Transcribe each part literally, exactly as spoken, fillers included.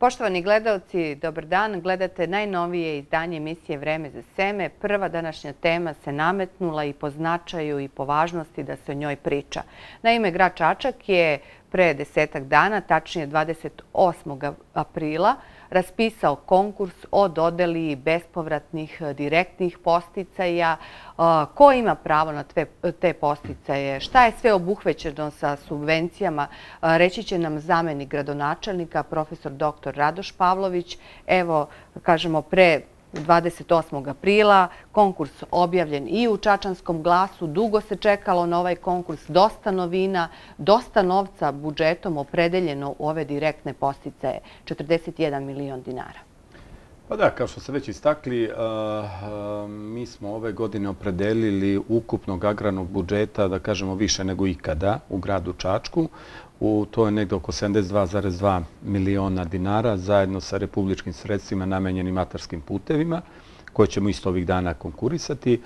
Poštovani gledalci, dobar dan. Gledate najnovije izdanje emisije Vreme za seme. Prva današnja tema se nametnula i po značaju i po važnosti da se o njoj priča. Naime, grad Čačak je pre desetak dana, tačnije dvadeset osmog aprila, raspisao konkurs o dodeli bespovratnih direktnih podsticaja. Ko ima pravo na te podsticaje? Šta je sve obuhvaćeno sa subvencijama? Reći će nam zamenik gradonačelnika, profesor doktor Radoš Pavlović. Evo, kažemo, pre dvadeset osmog aprila, konkurs objavljen i u Čačanskom glasu. Dugo se čekalo na ovaj konkurs, dosta novina, dosta novca budžetom opredeljeno u ove direktne podsticaje, četrdeset jedan milion dinara. Pa da, kao što ste već istakli, mi smo ove godine opredelili ukupnog agrarnog budžeta, da kažemo, više nego ikada u gradu Čačku. To je negdje oko sedamdeset dva zarez dva miliona dinara zajedno sa republičkim sredstvima namenjenim atarskim putevima, koje ćemo isto ovih dana konkurisati.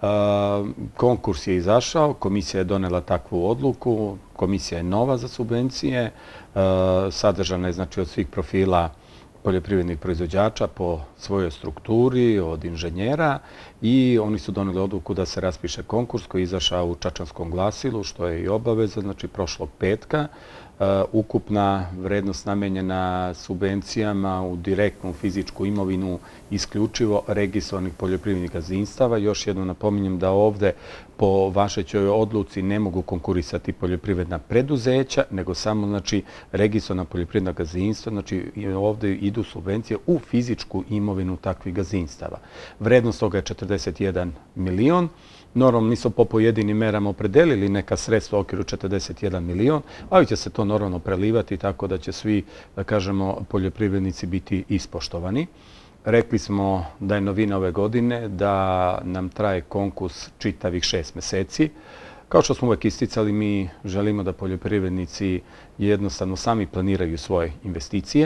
Konkurs je izašao, komisija je donela takvu odluku, komisija je nova za subvencije, sadržana je znači od svih profila poljoprivrednih proizvođača po svojoj strukturi, od inženjera, i oni su doneli odluku da se raspiše konkurs koji je izašao u Čačanskom glasilu, što je i obaveza, znači prošlog petka. Ukupna vrednost namenjena subvencijama u direktnu fizičku imovinu isključivo registrovanih poljoprivrednih gazdinstava. Još jednom napominjem da ovde po važećoj odluci ne mogu konkurisati poljoprivredna preduzeća, nego samo znači registrovana poljoprivredna gazdinstva. Znači ovde idu subvencije u fizičku imovinu takvih gazdinstava. Vrednost toga je četrdeset jedan milion. Normalno, mi smo po pojedinim merama opredelili neka sredstva u okviru četrdeset jedan milion, ali će se to normalno prelivati tako da će svi, da kažemo, poljoprivrednici biti ispoštovani. Rekli smo da je novina ove godine da nam traje konkurs čitavih šest meseci. Kao što smo uvek isticali, mi želimo da poljoprivrednici jednostavno sami planiraju svoje investicije,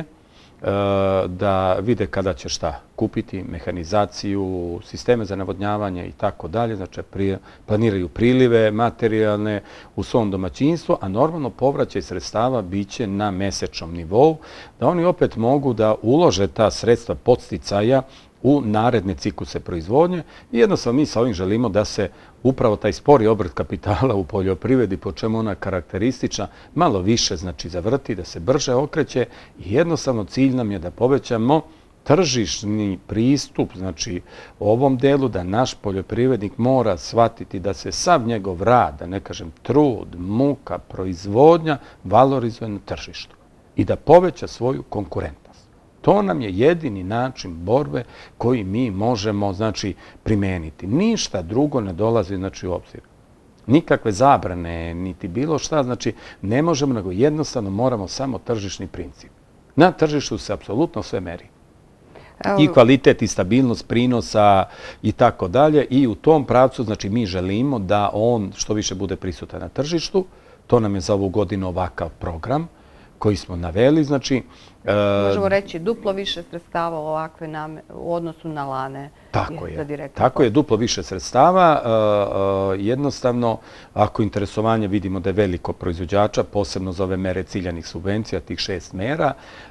da vide kada će šta kupiti, mehanizaciju, sisteme za navodnjavanje i tako dalje. Znači, planiraju prilive materijalne u svom domaćinstvu, a normalno povraćaj sredstava biće na mesečnom nivou, da oni opet mogu da ulože ta sredstva podsticaja u naredne cikluse proizvodnje i jednostavno mi sa ovim želimo da se upravo taj spori obrt kapitala u poljoprivredi, po čemu ona karakteristična, malo više znači zavrti, da se brže okreće i jednostavno cilj nam je da povećamo tržišni pristup, znači ovom delu da naš poljoprivrednik mora shvatiti da se sav njegov rad, da ne kažem trud, muka, proizvodnja, valorizuje na tržištu i da poveća svoju konkurentnost. To nam je jedini način borbe koji mi možemo, znači, primeniti. Ništa drugo ne dolazi, znači, u obzir. Nikakve zabrane, niti bilo šta, znači, ne možemo, nego jednostavno moramo samo tržišni princip. Na tržištu se apsolutno sve meri. I kvalitet, i stabilnost prinosa, i tako dalje. I u tom pravcu, znači, mi želimo da on što više bude prisutan na tržištu. To nam je za ovu godinu ovakav program koji smo naveli, znači... Možemo reći duplo više sredstava ovakve u odnosu na lane za direktno. Tako je, duplo više sredstava. Jednostavno, ako interesovanje vidimo da je veliko proizvođača, posebno za ove mere ciljanih subvencija, tih šest mera,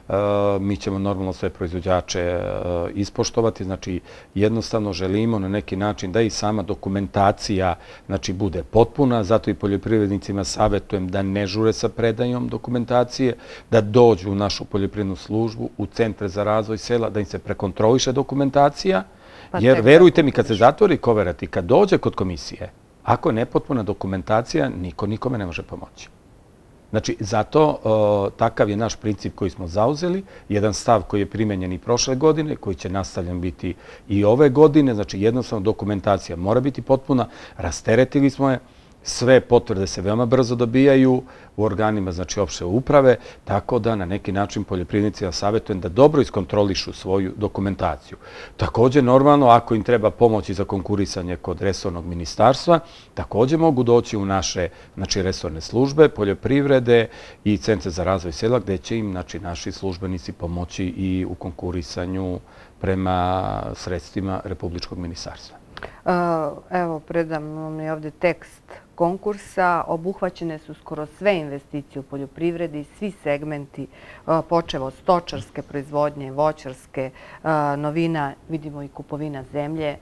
mi ćemo normalno sve proizvođače ispoštovati. Znači, jednostavno želimo na neki način da i sama dokumentacija bude potpuna. Zato i poljoprivrednicima savjetujem da ne žure sa predajom dokumentacije, da dođu u našu poljoprivrednu službu, u centre za razvoj sela, da im se prekontroliše dokumentacija, jer verujte mi, kad se zatvori koverat i kad dođe kod komisije, ako je nepotpuna dokumentacija, niko nikome ne može pomoći. Znači, zato takav je naš princip koji smo zauzeli, jedan stav koji je primenjen i prošle godine, koji će nastavljen biti i ove godine, znači jednostavno dokumentacija mora biti potpuna, rasteretili smo je, sve potvrde se veoma brzo dobijaju u organima, znači opšte uprave, tako da na neki način poljoprivrednicima savjetujem da dobro iskontrolišu svoju dokumentaciju. Također, normalno, ako im treba pomoći za konkurisanje kod resornog ministarstva, također mogu doći u naše resorne službe, poljoprivrede i centre za razvoj sela, gde će im naši službenici pomoći i u konkurisanju prema sredstvima Republičkog ministarstva. Evo, predam mi ovdje tekst konkursa. Obuhvaćene su skoro sve investicije u poljoprivredi, svi segmenti, počev od stočarske proizvodnje, voćarske, novina, vidimo i kupovina zemlje.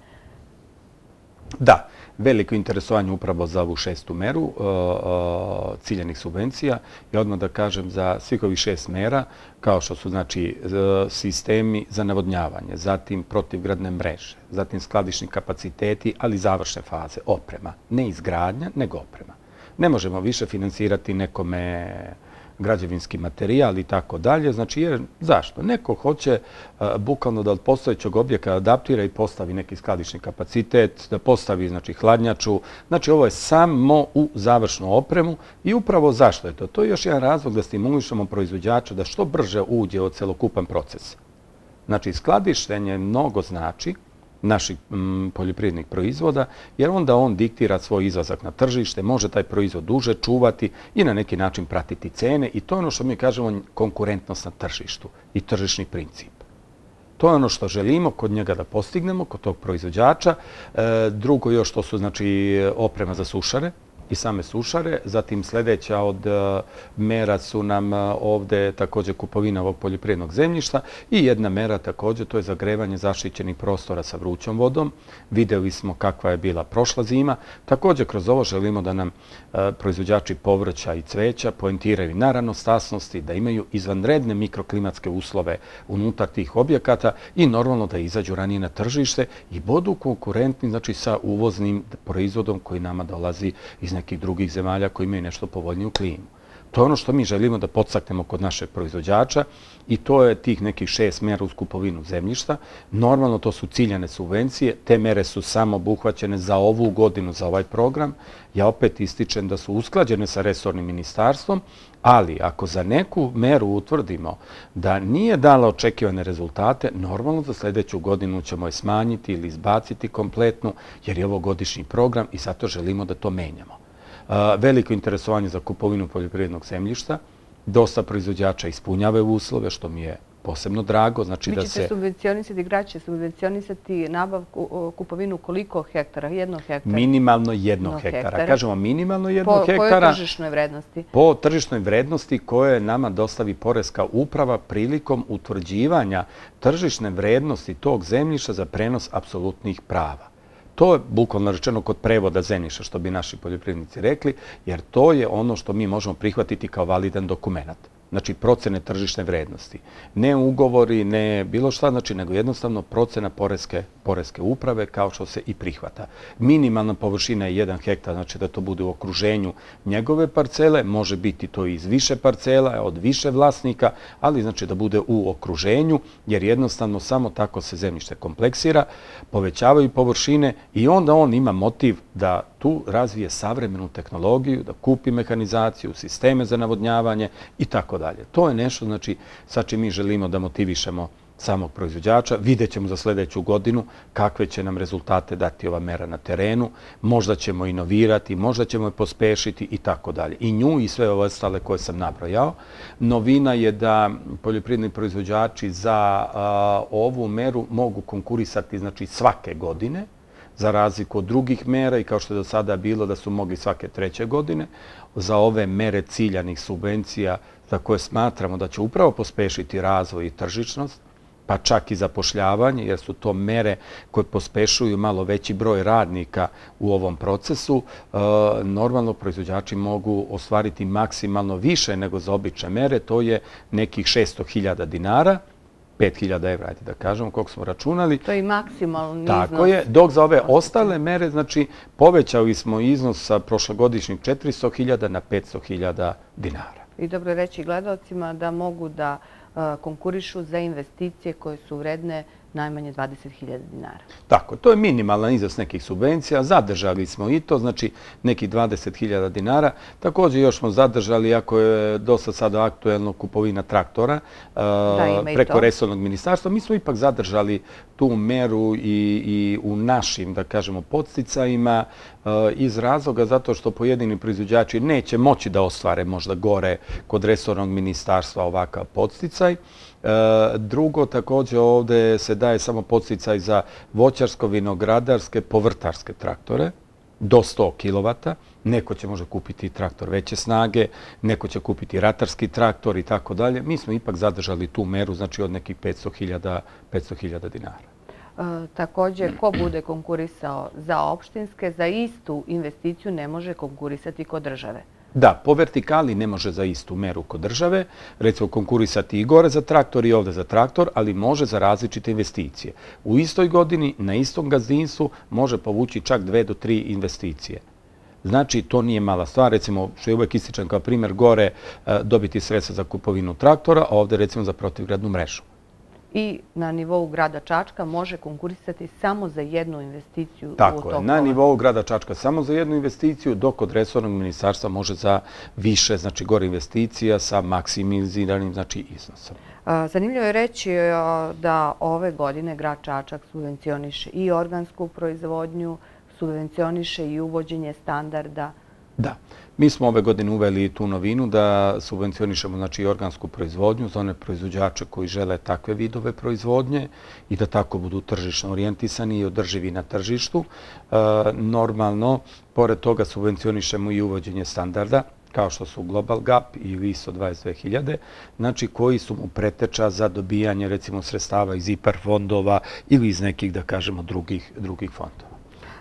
Da, veliko interesovanje upravo za ovu šestu meru ciljanih subvencija i odmah da kažem za svih ovih šest mera, kao što su znači sistemi za navodnjavanje, zatim protivgradne mreže, zatim skladišni kapaciteti, ali završne faze, oprema. Ne izgradnja, nego oprema. Ne možemo više finansirati nekome građevinski materijal i tako dalje. Znači, jer zašto? Neko hoće bukvalno da od postojećeg objekta adaptira i postavi neki skladišni kapacitet, da postavi znači hladnjaču. Znači, ovo je samo u završnu opremu i upravo zašto je to? To je još jedan razlog da stimulišemo proizvođača da što brže uđe u celokupan proces. Znači, skladištenje mnogo znači naših poljoprivrednih proizvoda, jer onda on diktira svoj izlazak na tržište, može taj proizvod duže čuvati i na neki način pratiti cene i to je ono što mi kažemo konkurentnost na tržištu i tržišni princip. To je ono što želimo kod njega da postignemo, kod tog proizvođača. Drugo još to su znači oprema za sušare i same sušare. Zatim sljedeća od mera su nam ovdje također kupovina ovog poljoprivrednog zemljišta i jedna mera također, to je zagrevanje zaštićenih prostora sa vrućom vodom. Vidjeli smo kakva je bila prošla zima. Također kroz ovo želimo da nam proizvođači povrća i cveća poentiraju na ranostasnosti, da imaju izvanredne mikroklimatske uslove unutar tih objekata i normalno da izađu ranije na tržište i budu konkurentni znači sa uvoznim proizvodom koji nama dolazi iz nekih drugih zemalja koji imaju nešto povoljniju klimu. To je ono što mi želimo da podstaknemo kod našeg proizvođača i to je tih nekih šest mjera uz kupovinu zemljišta. Normalno to su ciljane subvencije, te mere su samo obuhvaćene za ovu godinu, za ovaj program. Ja opet ističem da su usklađene sa resornim ministarstvom, ali ako za neku meru utvrdimo da nije dala očekivane rezultate, normalno za sljedeću godinu ćemo je smanjiti ili izbaciti kompletno, jer je ovo godišnji program i zato želimo da to menjamo. Veliko interesovanje za kupovinu poljoprivrednog zemljišta. Dosta proizvođača ispunjavaju uslove, što mi je posebno drago. Vi ćete subvencionisati, grad će subvencionisati nabavku, kupovinu koliko hektara? Jednog hektara? Minimalno jednog hektara. Kažemo minimalno jednog hektara. Po kojoj tržišnoj vrednosti? Po tržišnoj vrednosti koje nama dostavi Poreska uprava prilikom utvrđivanja tržišne vrednosti tog zemljišta za prenos apsolutnih prava. To je bukvalno rečeno kod prevoda zemljišta, što bi naši poljoprivrednici rekli, jer to je ono što mi možemo prihvatiti kao validan dokument. Znači procene tržišne vrednosti. Ne ugovori, ne bilo šta, znači, nego jednostavno procena poreske, poreske uprave kao što se i prihvata. Minimalna površina je jedan hektar, znači da to bude u okruženju njegove parcele, može biti to iz više parcela, od više vlasnika, ali znači da bude u okruženju, jer jednostavno samo tako se zemljište kompleksira, povećavaju površine i onda on ima motiv da tu razvije savremenu tehnologiju, da kupi mehanizaciju, sisteme za navodnjavanje i tako dalje. To je nešto, znači, sa čim mi želimo da motivišemo samog proizvođača. Vidjet ćemo za sljedeću godinu kakve će nam rezultate dati ova mera na terenu. Možda ćemo inovirati, možda ćemo je pospešiti i tako dalje. I nju i sve ove ostale koje sam nabrojao. Novina je da poljoprivredni proizvođači za a, ovu meru mogu konkurisati znači, svake godine, za razliku od drugih mera i kao što je do sada bilo da su mogli svake treće godine, za ove mere ciljanih subvencija za koje smatramo da će upravo pospešiti razvoj i tržišnost, pa čak i zapošljavanje, jer su to mere koje pospešuju malo veći broj radnika u ovom procesu. Normalno proizvođači mogu ostvariti maksimalno više nego za obične mere, to je nekih šesto hiljada dinara, pet hiljada evra, ajde da kažemo, koliko smo računali. To je i maksimalni iznos. Tako je, dok za ove ostale mere, znači, povećali smo iznos sa prošlogodišnjih četiristo hiljada na petsto hiljada dinara. I dobro reći gledalcima da mogu da konkurišu za investicije koje su vredne najmanje dvadeset hiljada dinara. Tako, to je minimalan iznos nekih subvencija. Zadržali smo i to, znači nekih dvadeset hiljada dinara. Također još smo zadržali, ako je dosta sada aktuelno, kupovina traktora preko resornog ministarstva. Mi smo ipak zadržali tu meru i u našim, da kažemo, podsticajima iz razloga zato što pojedini proizvođači neće moći da ostvare možda gore kod resornog ministarstva ovakav podsticaj. Drugo, također ovdje se daje samo podsticaj za voćarsko, vinogradarske, povrtarske traktore do sto kilovata. Neko će može kupiti traktor veće snage, neko će kupiti ratarski traktor i tako dalje. Mi smo ipak zadržali tu meru, znači od nekih petsto hiljada dinara. Također, ko bude konkurisao za opštinske, za istu investiciju ne može konkurisati kod države? Da, po vertikali ne može za istu meru kod države, recimo konkurisati i gore za traktor i ovdje za traktor, ali može za različite investicije. U istoj godini, na istom gazdinstvu, može povući čak dve do tri investicije. Znači, to nije mala stvar. Recimo, što je uvijek ističan kao primjer, gore dobiti sredstva za kupovinu traktora, a ovdje recimo za protivgradnu mrežu. I na nivou grada Čačka može konkurisati samo za jednu investiciju? Tako je, na nivou grada Čačka samo za jednu investiciju, dok od resornog ministarstva može za više, znači gore investicija sa maksimiziranim iznosom. Zanimljivo je reći da ove godine grad Čačak subvencioniše i organsku proizvodnju, subvencioniše i uvođenje standarda. Da. Mi smo ove godine uveli tu novinu da subvencionišemo znači, organsku proizvodnju za one proizvođače koji žele takve vidove proizvodnje i da tako budu tržišno orijentisani i održivi na tržištu. E, normalno, pored toga subvencionišemo i uvođenje standarda kao što su Global Gap ili I S O dvadeset dve hiljade, znači koji su mu preteča za dobijanje recimo sredstava iz I P A R fondova ili iz nekih, da kažemo, drugih, drugih fondova.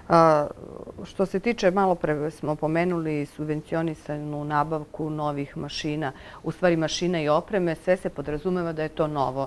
Što se tiče, malo pre smo pomenuli subvencionisanu nabavku novih mašina, u stvari mašina i opreme, sve se podrazumeva da je to novo.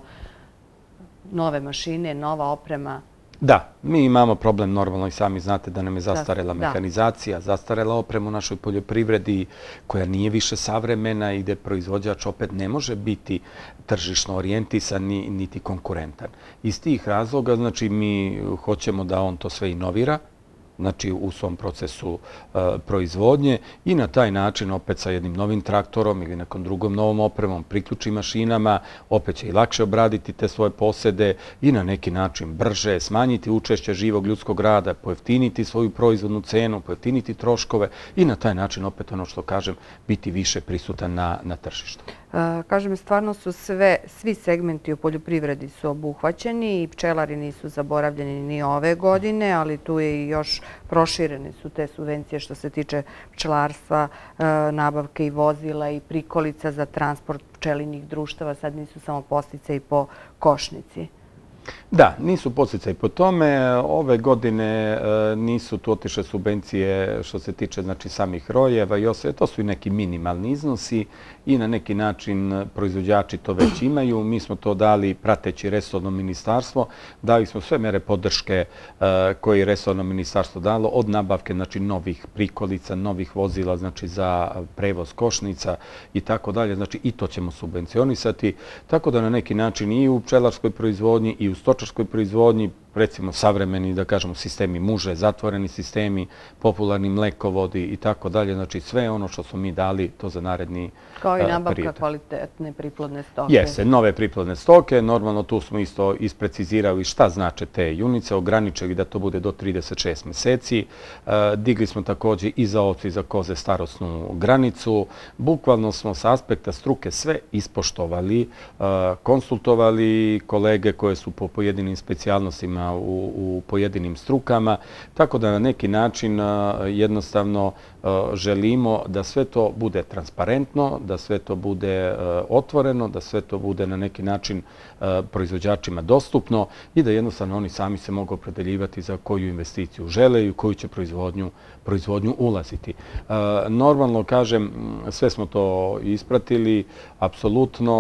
Nove mašine, nova oprema. Da, mi imamo problem normalno i sami znate da nam je zastarela mehanizacija, zastarela oprema u našoj poljoprivredi koja nije više savremena i gde proizvođač opet ne može biti tržišno orijentisan niti konkurentan. Iz tih razloga znači mi hoćemo da on to sve inovira, znači u svom procesu proizvodnje i na taj način opet sa jednim novim traktorom ili nekom drugom novom opremom, priključi mašinama, opet će i lakše obraditi te svoje posede i na neki način brže smanjiti učešće živog ljudskog rada, pojeftiniti svoju proizvodnu cenu, pojeftiniti troškove i na taj način opet ono što kažem biti više prisutan na, na tržištu. Kažem, stvarno su sve, svi segmenti u poljoprivredi su obuhvaćeni i pčelari nisu zaboravljeni ni ove godine, ali tu je i još proširene su te subvencije što se tiče pčelarstva, nabavke i vozila i prikolica za transport pčelinjih društava. Sad nisu samo podsticaji po košnici. Da, nisu podsticaji po tome. Ove godine nisu tu otišle subvencije što se tiče znači, samih rojeva i osve. To su i neki minimalni iznosi i na neki način proizvođači to već imaju. Mi smo to dali prateći resorno ministarstvo. Dali smo sve mere podrške koje je resorno ministarstvo dalo od nabavke znači, novih prikolica, novih vozila znači, za prevoz košnica i tako dalje. Znači i to ćemo subvencionisati. Tako da na neki način i u pčelarskoj proizvodnji i u stočarskoj proizvodnji, recimo savremeni, da kažemo, sistemi muže, zatvoreni sistemi, popularni mlekovodi i tako dalje. Znači sve ono što smo mi dali, to za naredni period. Kao i nabavka kvalitetne priplodne stoke. Jeste, nove priplodne stoke. Normalno tu smo isto isprecizirali šta znače te junice, ograničili da to bude do trideset šest meseci. Digli smo također i za ovce i za koze starosnu granicu. Bukvalno smo sa aspekta struke sve ispoštovali, konsultovali kolege koje su po pojedinim specijalnostima U, u pojedinim strukama, tako da na neki način jednostavno želimo da sve to bude transparentno, da sve to bude otvoreno, da sve to bude na neki način proizvođačima dostupno i da jednostavno oni sami se mogu opredeljivati za koju investiciju žele i u koju će proizvodnju, proizvodnju ulaziti. Normalno, kažem, sve smo to ispratili, apsolutno.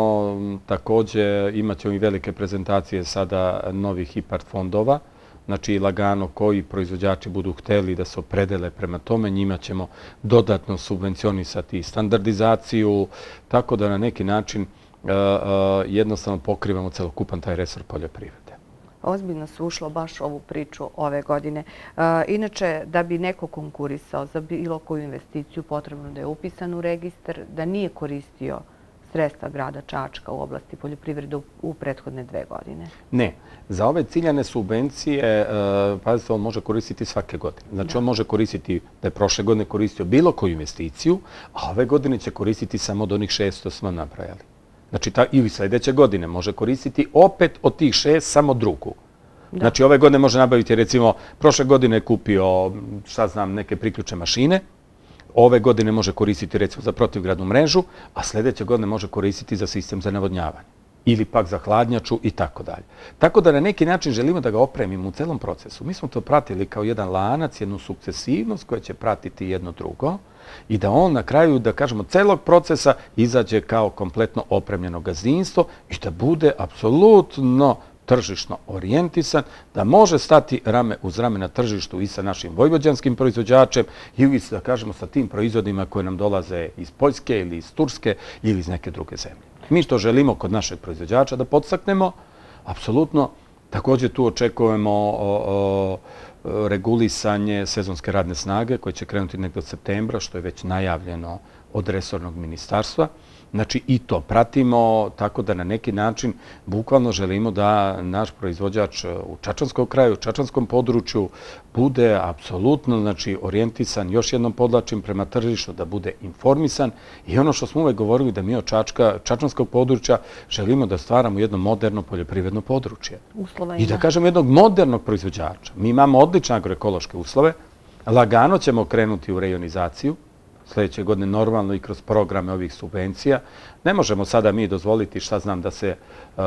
Također imat ćemo i velike prezentacije sada novih I P A R fondova, znači lagano koji proizvođači budu hteli da se opredele prema tome, njima ćemo dodatno subvencionisati standardizaciju, tako da na neki način jednostavno pokrivamo celokupan taj resor poljoprivrede. Ozbiljno se ušlo baš ovu priču ove godine. Inače, da bi neko konkurisao za bilo koju investiciju, potrebno da je upisan u registar, da nije koristio sredstva grada Čačka u oblasti poljoprivrede u prethodne dve godine? Ne. Za ove ciljane subvencije, pazite, on može koristiti svake godine. Znači, on može koristiti da je prošle godine koristio bilo koju investiciju, a ove godine će koristiti samo od onih šest što smo nabrajali. Znači, ili sljedeće godine može koristiti opet od tih šest samo drugu. Znači, ove godine može nabaviti, recimo, prošle godine je kupio, šta znam, neke priključne mašine, ove godine može koristiti, recimo, za protivgradnu mrežu, a sljedeće godine može koristiti za sistem za navodnjavanje ili pak za hladnjaču i tako dalje. Tako da na neki način želimo da ga opremimo u celom procesu. Mi smo to pratili kao jedan lanac, jednu sukcesivnost koja će pratiti jedno drugo i da on na kraju, da kažemo, celog procesa izađe kao kompletno opremljeno gazdinstvo i da bude apsolutno tržišno orijentisan, da može stati rame uz rame na tržištu i sa našim vojvođanskim proizvođačem ili, da kažemo, sa tim proizvodima koje nam dolaze iz Poljske ili iz Turske ili iz neke druge zemlje. Mi što želimo kod našeg proizvođača da podstaknemo, apsolutno, također tu očekujemo regulisanje sezonske radne snage koje će krenuti negdje od septembra, što je već najavljeno od resornog ministarstva. Znači i to pratimo, tako da na neki način bukvalno želimo da naš proizvođač u Čačanskom kraju, u Čačanskom području bude apsolutno, znači, orijentisan, još jednom podlačim, prema tržištu, da bude informisan i ono što smo uvek govorili da mi od Čačka, Čačanskog područja želimo da stvaramo jedno moderno poljoprivredno područje. I da kažemo jednog modernog proizvođača. Mi imamo odlične agroekološke uslove, lagano ćemo krenuti u rejonizaciju, sljedeće godine normalno i kroz programe ovih subvencija. Ne možemo sada mi dozvoliti, šta znam, da se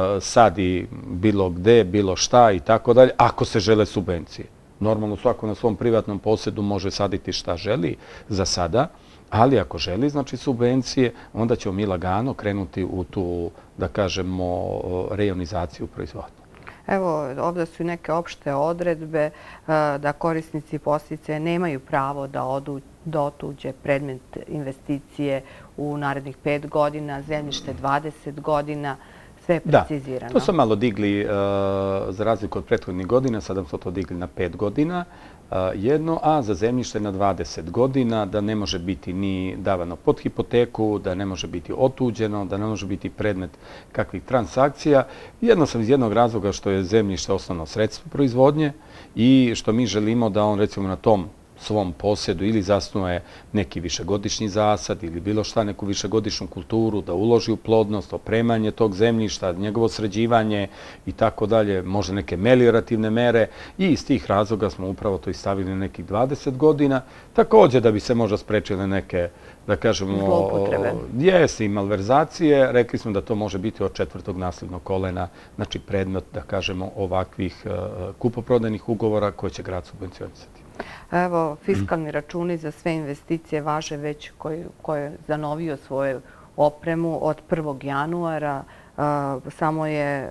sadi bilo gde, bilo šta i tako dalje, ako se žele subvencije. Normalno svako na svom privatnom posjedu može saditi šta želi za sada, ali ako želi, znači, subvencije, onda ćemo mi lagano krenuti u tu, da kažemo, rejonizaciju proizvodnje. Evo, ovdje su neke opšte odredbe da korisnici podsticaja nemaju pravo da odu da otuđe predmet investicije u narednih pet godina, zemljište dvadeset godina, sve je precizirano. Da, to su malo digli za razliku od prethodnih godina, sada smo to digli na pet godina jedno, a za zemljište na dvadeset godina, da ne može biti ni davano pod hipoteku, da ne može biti otuđeno, da ne može biti predmet kakvih transakcija. Jednostavno iz jednog razloga što je zemljište osnovno sredstvo proizvodnje i što mi želimo da on, recimo, na tom svom posjedu ili zasnuje neki višegodišnji zasad ili bilo šta, neku višegodišnju kulturu, da uloži u plodnost, opremanje tog zemljišta, njegovo sređivanje i tako dalje, možda neke meliorativne mere i iz tih razloga smo upravo to i stavili na nekih dvadeset godina, također da bi se možda sprečile neke, da kažemo, zloupotrebe. Jeste i malverzacije. Rekli smo da to može biti od četvrtog nasljednog kolena, znači predmet, da kažemo, ovakvih kupoprodajnih ugovora koje će grad subvencionisati. Evo, fiskalni računi za sve investicije važe već ko je zanovio svoju opremu od prvog januara. Samo je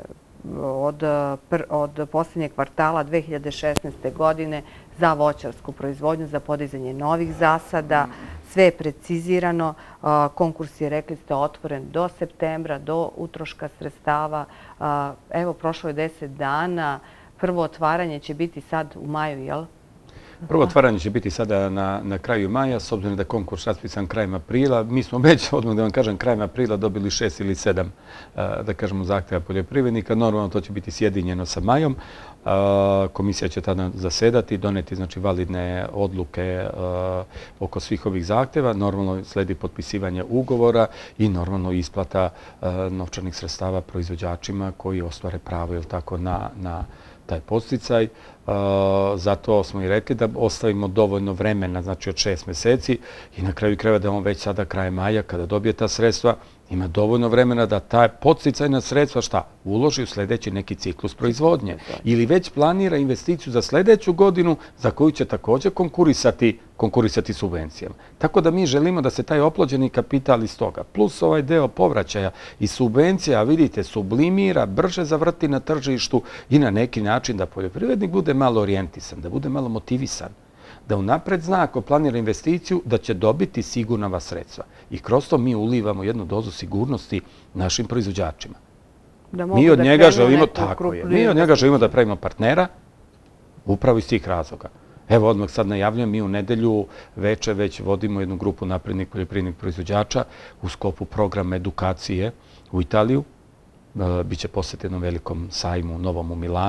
od posljednjeg kvartala dve hiljade šesnaeste. godine za voćarsku proizvodnju, za podizanje novih zasada. Sve je precizirano. Konkurs je, rekli ste, otvoren do septembra, do utroška sredstava. Evo, prošlo je deset dana. Prvo otvaranje će biti sad u maju, jel? Prvo otvaranje će biti sada na kraju maja, s obzirom da je konkurs raspisan krajem aprila. Mi smo već, odmah da vam kažem, krajem aprila dobili šest ili sedam, da kažemo, zahtjeva poljoprivrednika. Normalno to će biti sjedinjeno sa majom. Komisija će tada zasedati, doneti, znači, validne odluke oko svih ovih zahtjeva. Normalno sledi potpisivanje ugovora i normalno isplata novčanih sredstava proizvođačima koji ostvare pravo, jel tako, na taj podsticaj. Zato smo i rekli da ostavimo dovoljno vremena, znači od šest mjeseci i na kraju krajeva da on već sada krajem maja, kada dobije ta sredstva, ima dovoljno vremena da taj podsticajna sredstva šta? Uloži u sljedeći neki ciklus proizvodnje ili već planira investiciju za sljedeću godinu za koju će također konkurisati konkurisati subvencijama. Tako da mi želimo da se taj oplođeni kapital iz toga, plus ovaj deo povraćaja i subvencija, vidite, sublimira, brže zavrti na tržištu i na neki način da poljoprivrednik bude malo orijentisan, da bude malo motivisan, da unapred zna ako planira investiciju da će dobiti sigurnava sredstva. I kroz to mi ulivamo jednu dozu sigurnosti našim proizvođačima. Mi od njega želimo, tako je, mi od njega želimo da pravimo partnera upravo iz tih razloga. Evo, odmah sad najavljam, mi u nedelju veče već vodimo jednu grupu naprednih poljoprivrednih proizvođača u sklopu programa edukacije u Italiju. Biće posjet jednom velikom sajmu novom u Milanu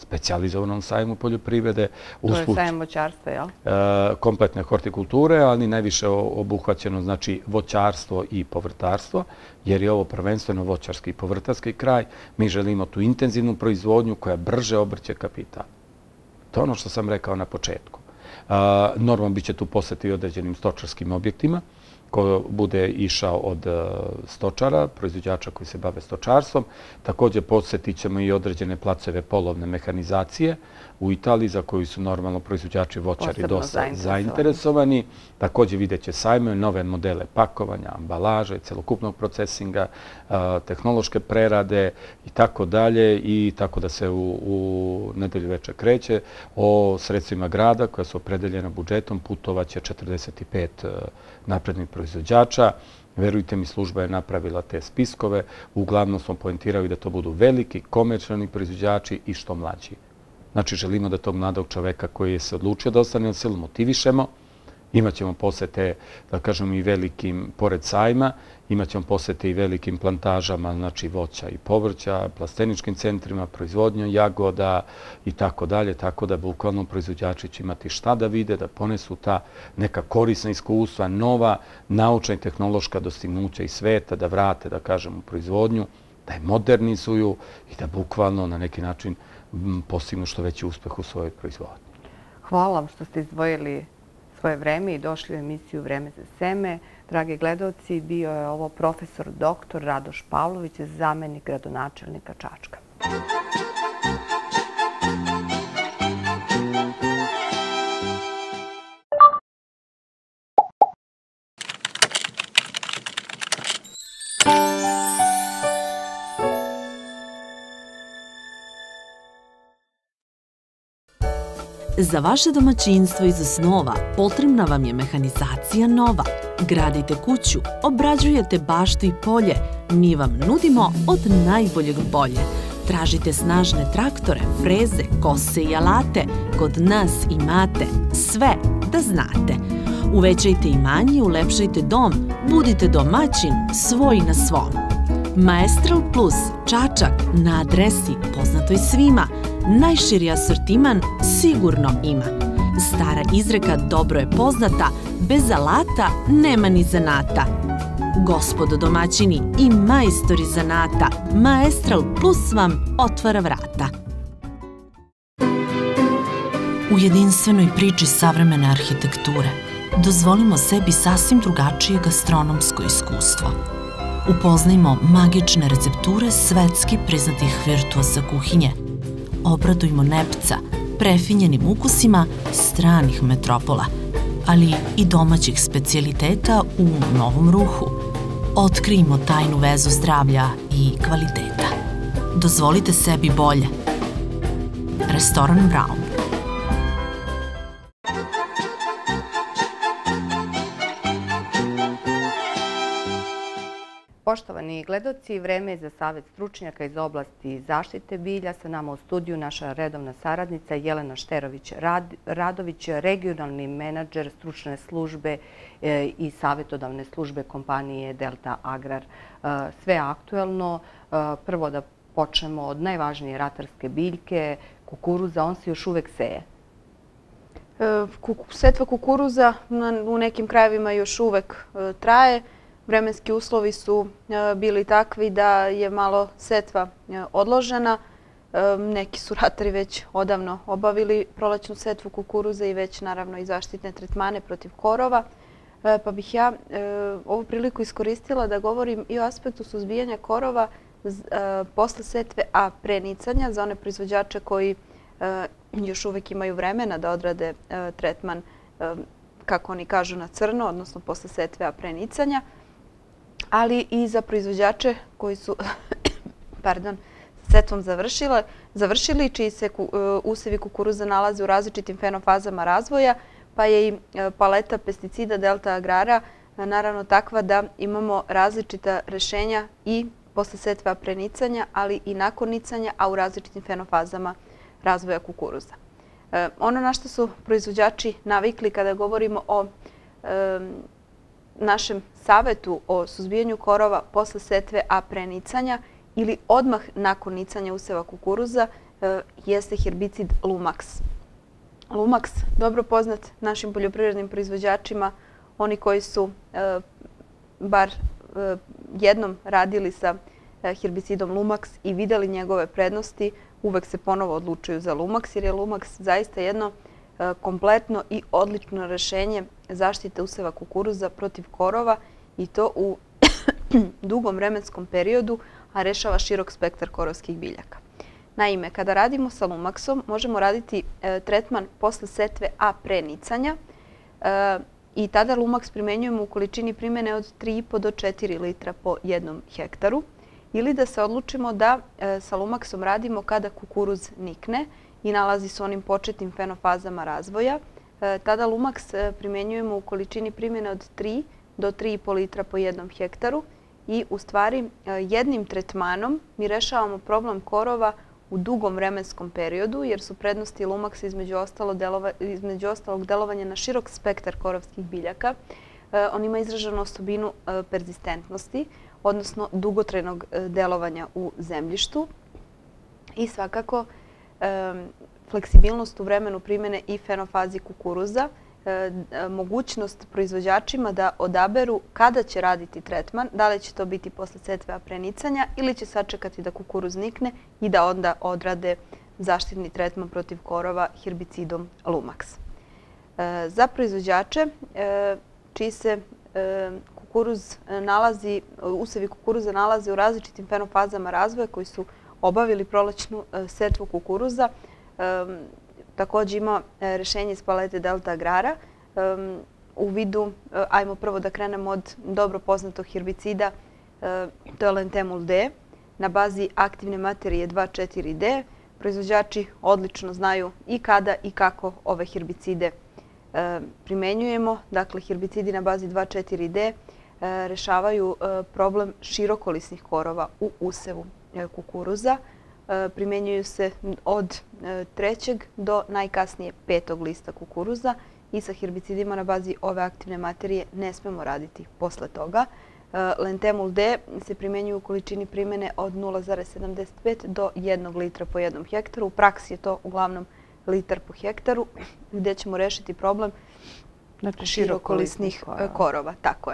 specijalizovanom sajmu poljoprivrede. To je sajam voćarstva, jel? Kompletne hortikulture, ali najviše obuhvaćeno znači voćarstvo i povrtarstvo, jer je ovo prvenstveno voćarski i povrtarski kraj. Mi želimo tu intenzivnu proizvodnju koja brže obrće kapital. To je ono što sam rekao na početku. Normalno bit će tu posjeti određenim stočarskim objektima, ko bude išao od stočara, proizvođača koji se bave stočarstvom. Također posjetit ćemo i određene placeve polovne mehanizacije u Italiji, za koju su normalno proizvođači voćari dosta zainteresovani. Također vidjet će sajme, nove modele pakovanja, ambalaže, celokupnog procesinga, tehnološke prerade i tako dalje. I tako da se u nedelju večer kreće. O sredstvima grada koja su opredeljena budžetom putovaće četrdeset pet naprednih proizvođača. Verujte mi, služba je napravila te spiskove. Uglavnom smo poentirali da to budu veliki, komercijalni proizvođači i što mlađi. Znači, želimo da tog mladog čoveka koji je se odlučio da ostane na selu motivišemo. Imaćemo posete, da kažem, i velikim, pored sajma, imaćemo posete i velikim plantažama, znači voća i povrća, plasteničkim centrima, proizvodnjom jagoda i tako dalje, tako da bukvalno proizvođači će imati šta da vide, da ponesu ta neka korisna iskustva, nova naučna i tehnološka dostignuća iz sveta, da vrate, da kažem, u proizvodnju, da je modernizuju i da bukvalno na neki način postignu što veći uspeh u svojoj proizvodnji. Hvala vam što ste izdvojili svoje vreme i došli u emisiju Vreme za seme. Dragi gledalci, bio je ovo profesor doktor Radoš Pavlović, zamenik gradonačelnika Čačka. Za vaše domaćinstvo iza snova potrebna vam je mehanizacija nova. Gradite kuću, obrađujete baštu i polje. Mi vam nudimo od najboljeg bolje. Tražite snažne traktore, freze, kose i alate. Kod nas imate sve da znate. Uvećajte imanje, ulepšajte dom, budite domaćin, svoj na svom. Maestral Plus Čačak na adresi poznatoj svima. Najširi asortiman sigurno ima. Stara izreka dobro je poznata, bez alata nema ni zanata. Gospodo domaćini i majstori zanata, Maestral Plus vam otvara vrata. U jedinstvenoj priči savremene arhitekture dozvolimo sebi sasvim drugačije gastronomsko iskustvo. Upoznajmo magične recepture svetski priznatih virtuoza kuhinje. Obradujmo nepca prefinjenim ukusima stranih metropola, ali i domaćih specijaliteta u novom ruhu. Otkrijmo tajnu vezu zdravlja i kvaliteta. Dozvolite sebi bolje. Restoran Brown. Poštovani gledaoci, vreme je za Savet stručnjaka iz oblasti zaštite bilja. Sa nama u studiju naša redovna saradnica Jelena Šterović-Radović, regionalni menadžer stručne službe i savjetodavne službe kompanije Delta Agrar. Sve aktuelno. Prvo da počnemo od najvažnije ratarske biljke, kukuruza. On se još uvek seje. Setva kukuruza u nekim krajevima još uvek traje. Vremenski uslovi su bili takvi da je malo setva odložena. Neki su ratari već odavno obavili prolećnu setvu kukuruza i već naravno i zaštitne tretmane protiv korova. Pa bih ja ovu priliku iskoristila da govorim i o aspektu suzbijanja korova posle setve, a pre nicanja za one proizvođače koji još uvek imaju vremena da odrade tretman, kako oni kažu, na crno, odnosno posle setve, a pre nicanja, ali i za proizvođače koji su setvom završili, čiji se usevi kukuruza nalaze u različitim fenofazama razvoja, pa je i paleta pesticida Delta Agrara naravno takva da imamo različita rešenja i posle setve, a pre nicanja, ali i nakon nicanja, a u različitim fenofazama razvoja kukuruza. Ono na što su proizvođači navikli kada govorimo o našem savetu o suzbijanju korova posle setve, a pre nicanja ili odmah nakon nicanja useva kukuruza, jeste herbicid Lumax. Lumax, dobro poznat našim poljoprivrednim proizvođačima, oni koji su bar jednom radili sa herbicidom Lumax i vidjeli njegove prednosti, uvek se ponovo odlučuju za Lumax, jer je Lumax zaista jedno kompletno i odlično rešenje zaštite useva kukuruza protiv korova i to u dugom vremenskom periodu, a rešava širok spektar korovskih biljaka. Naime, kada radimo sa Lumaxom, možemo raditi tretman posle setve, a pre nicanja, i tada Lumax primenjujemo u količini primjene od tri i po do četiri litra po jednom hektaru, ili da se odlučimo da sa Lumaxom radimo kada kukuruz nikne i nalazi se onim početnim fenofazama razvoja. Tada Lumax primenjujemo u količini primjene od tri do tri i po litra po jednom hektaru i u stvari jednim tretmanom mi rešavamo problem korova u dugom vremenskom periodu, jer su prednosti Lumaxa između ostalog delovanja na širok spektar korovskih biljaka. On ima izraženu osobinu perzistentnosti, odnosno dugotrajnog delovanja u zemljištu i svakako fleksibilnost u vremenu primjene i fenofazi kukuruza, mogućnost proizvođačima da odaberu kada će raditi tretman, da li će to biti posle setve, a pre nicanja, ili će sačekati da kukuruz nikne i da onda odrade zaštitni tretman protiv korova herbicidom Lumax. Za proizvođače čiji se kukuruz nalazi, usevi kukuruza nalaze u različitim fenofazama razvoja koji su obavili prolećnu setvu kukuruza, također ima rešenje iz palete Delta Agrara u vidu, ajmo prvo da krenemo od dobro poznatog herbicida, to je Lentemul D, na bazi aktivne materije dva četiri D. Proizvođači odlično znaju i kada i kako ove herbicide primenjujemo. Dakle, herbicidi na bazi dva četiri D rešavaju problem širokolisnih korova u usevu kukuruza. Primenjuju se od trećeg do najkasnije petog lista kukuruza i sa herbicidima na bazi ove aktivne materije ne smemo raditi posle toga. Lentemul D se primenjuje u količini primjene od nula zarez sedamdeset pet do jednog litra po jednom hektaru. U praksi je to uglavnom litar po hektaru, gdje ćemo rešiti problem širokolisnih korova. Tako je.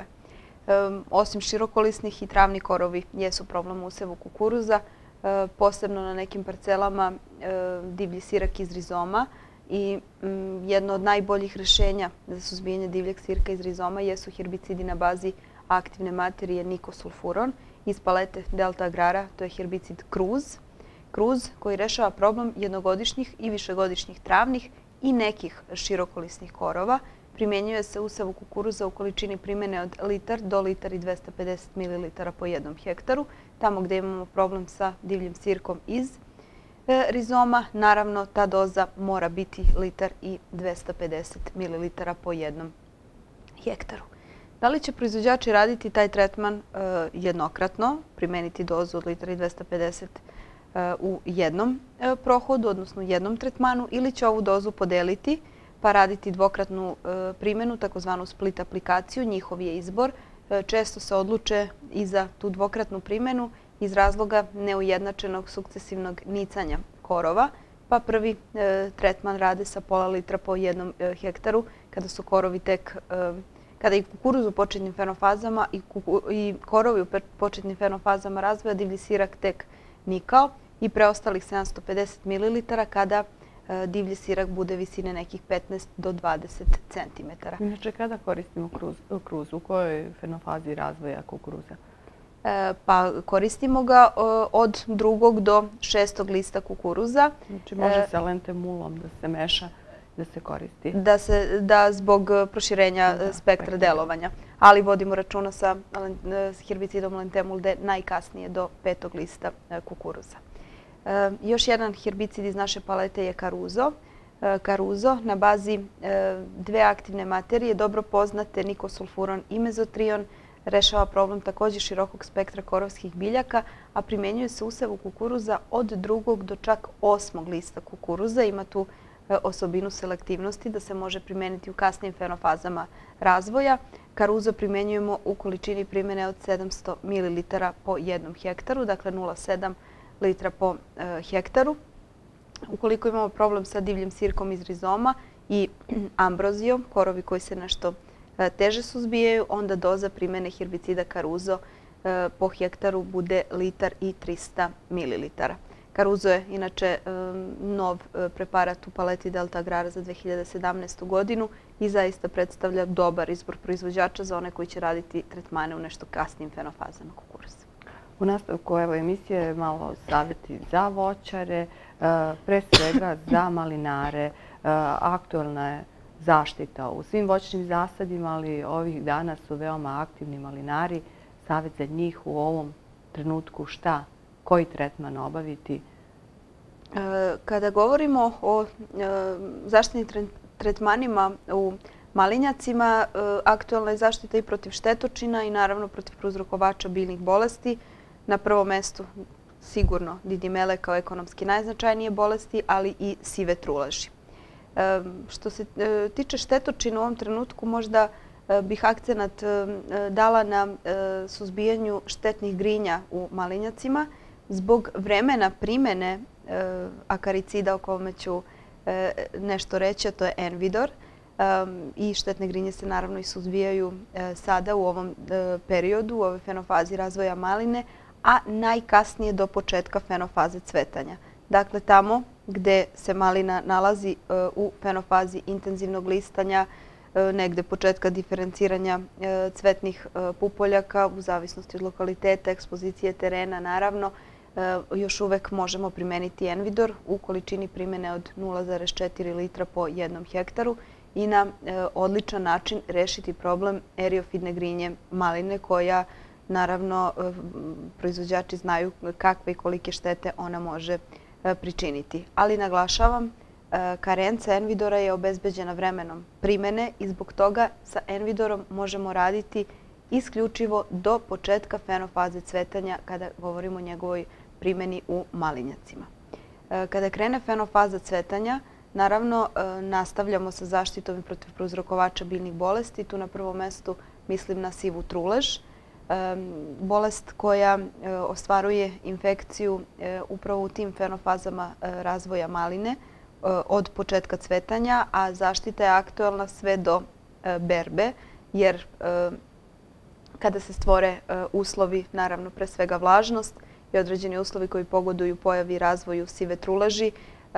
Osim širokolisnih i travni korovi jesu problem u usevu kukuruza, posebno na nekim parcelama divlji sirak iz rizoma, i jedno od najboljih rešenja za suzbijanje divljeg sirka iz rizoma jesu herbicidi na bazi aktivne materije nikosulfuron iz palete Delta Agrara, to je herbicid Cruz. Cruz koji rešava problem jednogodišnjih i višegodišnjih travnih i nekih širokolisnih korova. Primenjuje se u usevu kukuruza u količini primjene od litar do litar i dvesta pedeset mililitara po jednom hektaru. Tamo gdje imamo problem sa divljim sirkom iz rizoma, naravno ta doza mora biti litar i dvesta pedeset mililitara po jednom hektaru. Da li će proizvođači raditi taj tretman jednokratno, primeniti dozu od litar i dvesta pedeset u jednom prohodu, odnosno u jednom tretmanu, ili će ovu dozu podeliti pa raditi dvokratnu primjenu, takozvanu split aplikaciju, njihov je izbor. Često se odluče i za tu dvokratnu primjenu iz razloga neujednačenog sukcesivnog nicanja korova, pa prvi tretman rade sa pola litra po jednom hektaru, kada su korovi tek, kada i kukuruz u početnim fenofazama i korovi u početnim fenofazama razvoja, divlji sirak tek nikao, i preostalih sedamsto pedeset mililitara kada divlji sirak bude visine nekih petnaest do dvadeset centimetara. Inače, kada koristimo kruz? U kojoj fenofazi razvoja kukuruza? Pa koristimo ga od drugog do šestog lista kukuruza. Znači može sa lentemulom da se meša, da se koristi? Da, zbog proširenja spektra delovanja. Ali vodimo računa sa herbicidom Lentemul D najkasnije do petog lista kukuruza. Još jedan herbicid iz naše palete je Caruzo. Caruzo na bazi dve aktivne materije, dobro poznate nikosulfuron i mezotrion, rešava problem također širokog spektra korovskih biljaka, a primenjuje se u usevu kukuruza od drugog do čak osmog lista kukuruza. Ima tu osobinu selektivnosti da se može primeniti u kasnijim fenofazama razvoja. Caruzo primenjujemo u količini primjene od sedamsto mililitara po jednom hektaru, dakle nula zarez sedam litra po hektaru. Ukoliko imamo problem sa divljim sirkom iz rizoma i ambrozijom, korovi koji se nešto teže suzbijaju, onda doza primene herbicida Caruzo po hektaru bude litar i trista mililitara. Caruzo je inače nov preparat u paleti Delta Agrara za dve hiljade sedamnaestu. godinu i zaista predstavlja dobar izbor proizvođača za one koji će raditi tretmane u nešto kasnim fenofazama kukuruza. U nastavku evo emisije malo savjeti za voćare, pre svega za malinare. Aktuelna je zaštita u svim voćnim zasadima, ali ovih dana su veoma aktivni malinari. Savjet za njih u ovom trenutku šta, koji tretman obaviti? Kada govorimo o zaštitnim tretmanima u malinjacima, aktuelna je zaštita i protiv štetočina i naravno protiv prouzrokovača biljnih bolesti. Na prvom mestu sigurno didimele kao ekonomski najznačajnije bolesti, ali i sive truleži. Što se tiče štetočina u ovom trenutku, možda bih akcenat dala na suzbijanju štetnih grinja u malinjacima. Zbog vremena primene akaricida o kome ću nešto reći, a to je Envidor, i štetne grinje se naravno i suzbijaju sada u ovom periodu, u ovoj fenofazi razvoja maline, a najkasnije do početka fenofaze cvetanja. Dakle, tamo gde se malina nalazi u fenofazi intenzivnog listanja, negde početka diferenciranja cvetnih pupoljaka, u zavisnosti od lokaliteta, ekspozicije terena, naravno, još uvek možemo primeniti Envidor u količini primene od nula zarez četiri litra po jednom hektaru i na odličan način rešiti problem eriofidne grinje maline koja, naravno, proizvođači znaju kakve i kolike štete ona može pričiniti. Ali naglašavam, karenca Envidora je obezbeđena vremenom primene i zbog toga sa Envidorom možemo raditi isključivo do početka fenofaze cvetanja kada govorimo o njegovoj primjeni u malinjacima. Kada krene fenofaza cvetanja, naravno nastavljamo sa zaštitom protiv prouzrokovača biljnih bolesti. Tu na prvom mestu mislim na sivu trulež, bolest koja ostvaruje infekciju upravo u tim fenofazama razvoja maline od početka cvetanja, a zaštita je aktuelna sve do berbe, jer kada se stvore uslovi, naravno pre svega vlažnost i određeni uslovi koji pogoduju pojavi i razvoju sive truleži,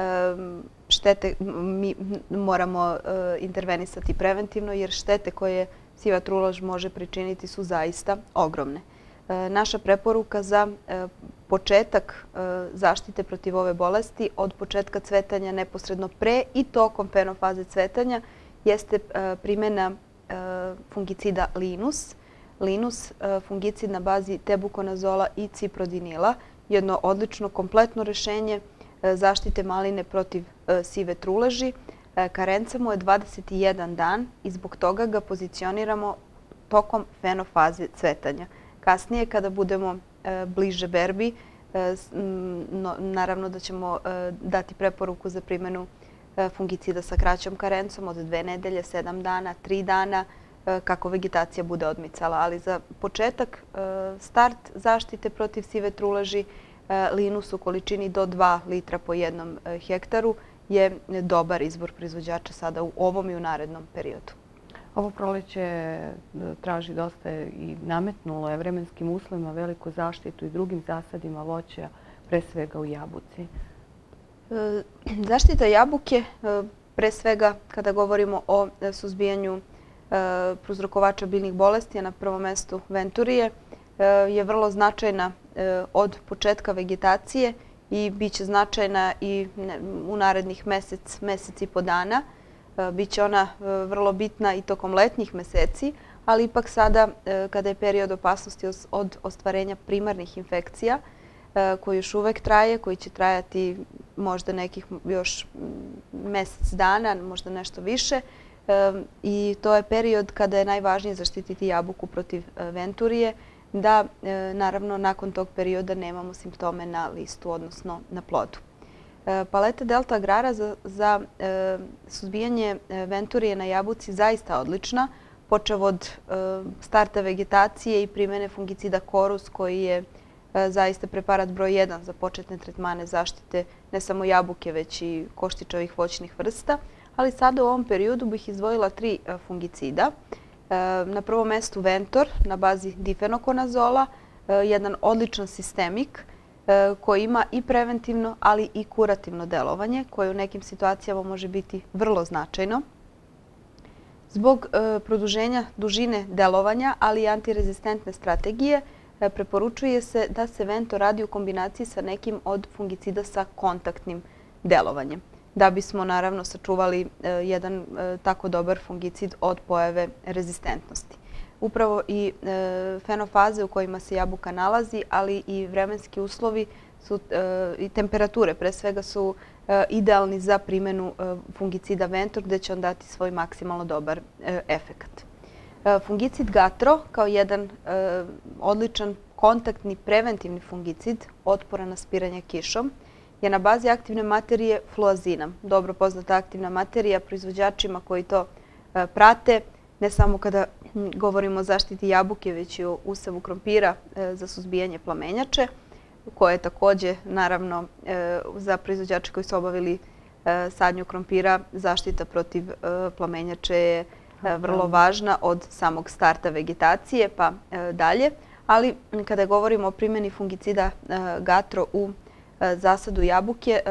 štete mi moramo intervenisati preventivno, jer štete koje siva trulež može pričiniti su zaista ogromne. Naša preporuka za početak zaštite protiv ove bolesti od početka cvetanja neposredno pre i tokom fenofaze cvetanja jeste primjena fungicida Linus. Linus, fungicid na bazi tebukonazola i ciprodinila, jedno odlično kompletno rešenje zaštite maline protiv sive truleži. Karenca mu je dvadeset jedan dan i zbog toga ga pozicioniramo tokom fenofaze cvetanja. Kasnije, kada budemo bliže berbi, naravno da ćemo dati preporuku za primjenu fungicida sa kraćom karencom od dve nedelje, sedam dana, tri dana, kako vegetacija bude odmicala. Ali za početak, start zaštite protiv sive truleži, Linus u količini do dva litra po jednom hektaru je dobar izbor proizvođača sada u ovom i u narednom periodu. Ovo proleće traži dosta i nametnulo je vremenskim uslovima veliku zaštitu i drugim zasadima voća, pre svega u jabuci. Zaštita jabuke, pre svega kada govorimo o suzbijanju prouzrokovača biljnih bolesti, na prvom mestu venturije, je vrlo značajna od početka vegetacije i bit će značajna i u narednih mesec, mesec i po dana. Biće ona vrlo bitna i tokom letnjih meseci, ali ipak sada kada je period opasnosti od ostvarenja primarnih infekcija, koji još uvek traje, koji će trajati možda nekih još mesec dana, možda nešto više. I to je period kada je najvažnije zaštititi jabuku protiv venturije, da naravno nakon tog perioda nemamo simptome na listu, odnosno na plodu. Paleta Delta Agrara za suzbijanje venturije na jabuci zaista odlična, počev od starta vegetacije i primjene fungicida Korus koji je zaista preparat broj jedan za početne tretmane zaštite ne samo jabuke, već i koštičavih voćnih vrsta. Ali sada u ovom periodu bih izdvojila tri fungicida. Na prvom mestu Ventor na bazi difenokonazola, jedan odličan sistemik koji ima i preventivno, ali i kurativno delovanje, koje u nekim situacijama može biti vrlo značajno. Zbog produženja dužine delovanja, ali i antirezistentne strategije, preporučuje se da se Ventor radi u kombinaciji sa nekim od fungicida sa kontaktnim delovanjem, da bismo naravno sačuvali jedan tako dobar fungicid od pojave rezistentnosti. Upravo i fenofaze u kojima se jabuka nalazi, ali i vremenski uslovi i temperature pre svega su idealni za primjenu fungicida Ventor, gde će on dati svoj maksimalno dobar efekat. Fungicid Gatro kao jedan odličan kontaktni preventivni fungicid otporan na spiranje kišom je na bazi aktivne materije fluazina. Dobro poznata aktivna materija proizvođačima koji to prate, ne samo kada govorimo o zaštiti jabuke, već i o usavu krompira za suzbijanje plamenjače, koje je također, naravno, za proizvođače koji su obavili sadnju krompira, zaštita protiv plamenjače je vrlo važna od samog starta vegetacije pa dalje. Ali kada govorimo o primjeni fungicida Gatro u zasadu jabuke,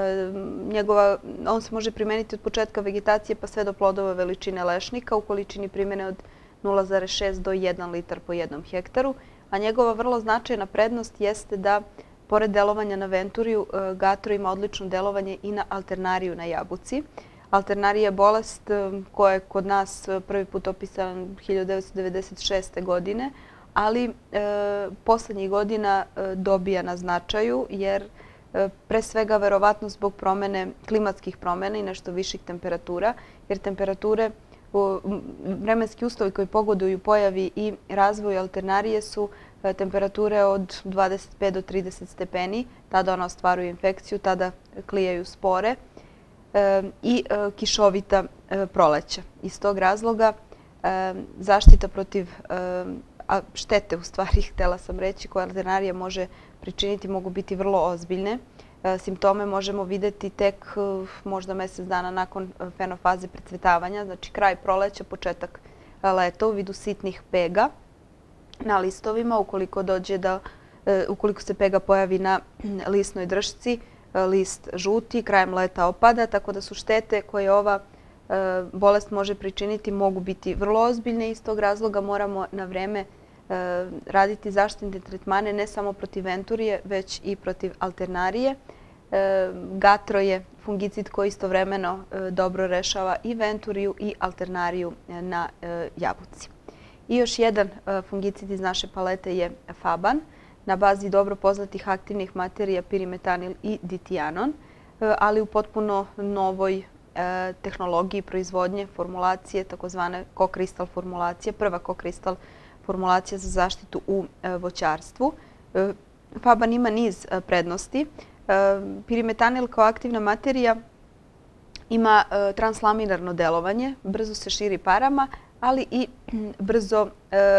on se može primijeniti od početka vegetacije pa sve do plodove veličine lešnika u količini primjene od nula zarez šest do jedan litar po jednom hektaru. A njegova vrlo značajna prednost jeste da, pored delovanja na venturiju, Gatro ima odlično delovanje i na alternariju na jabuci. Alternarija je bolest koja je kod nas prvi put opisana hiljadu devetsto devedeset šeste. godine, ali poslednjih godina dobija na značaju jer pre svega verovatno zbog promene, klimatskih promena i nešto viših temperatura, jer temperature, vremenski uslovi koji pogoduju pojavi i razvoju alternarije su temperature od dvadeset pet do trideset stepeni, tada ona ostvaruje infekciju, tada klijaju spore i kišovita proleća. Iz tog razloga zaštita protiv štete, u stvari, htjela sam reći, koje alternarija može pričiniti, mogu biti vrlo ozbiljne. Simptome možemo vidjeti tek možda mjesec dana nakon fenofaze precvetavanja, znači kraj proleća, početak leta u vidu sitnih pega na listovima. Ukoliko dođe da, ukoliko se pega pojavi na lisnoj dršci, list žuti, krajem leta opada, tako da su štete koje ova bolest može pričiniti mogu biti vrlo ozbiljne. Iz tog razloga moramo na vreme raditi zaštitne tretmane ne samo protiv venturije, već i protiv alternarije. Gatro je fungicid koji istovremeno dobro rešava i venturiju i alternariju na jabuci. I još jedan fungicid iz naše palete je Faban, na bazi dobro poznatih aktivnih materija pirimetanil i ditianon, ali u potpuno novoj tehnologiji proizvodnje formulacije, takozvane kokristal formulacije, prva kokristal formulacija za zaštitu u voćarstvu. Faban ima niz prednosti. Pirimetanil kao aktivna materija ima translaminarno delovanje, brzo se širi parama, ali i brzo,